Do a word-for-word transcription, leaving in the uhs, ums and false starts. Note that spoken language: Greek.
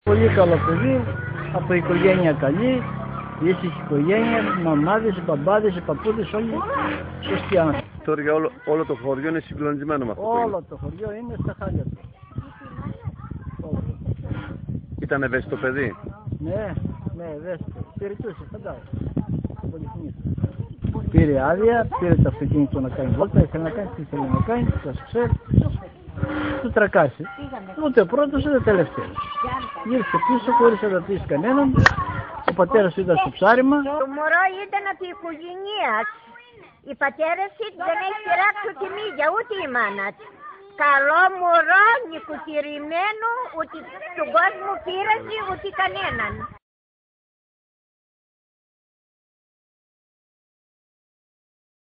Πολύ καλό παιδί, από οικογένεια καλή, ήσυχη οικογένεια, μαμάδες, μπαμπάδες, παππούδες, όλοι σωστοί άνθρωποι. Τώρα για όλο, όλο το χωριό είναι συγκλονισμένο με αυτό. Όλο το χωριό είναι στα χάλια του. Ήταν ευαίσθητο παιδί. Ναι, ναι, ευαίσθητο. Περιτούσε, φαντάζομαι. Πήρε άδεια, πήρε το αυτοκίνητο να κάνει βόλτα, ήθελε να κάνει, τι ήθελε να κάνει, σας ξέρει. Του τρακάσει. Ούτε ο πρώτος ούτε ο τελευταίος. Γύρισε πίσω χωρίς να ρωτήσει κανέναν. Ο πατέρας του ήταν στο ψάρεμα. Το μωρό ήταν από η οικογένεια. Η πατέρα δεν έχει πειράξει ούτε μύγια, ούτε η μάνα. Καλό μωρό, νοικοκυριμένο, ούτε στον κόσμο πείραζε, ούτε κανέναν.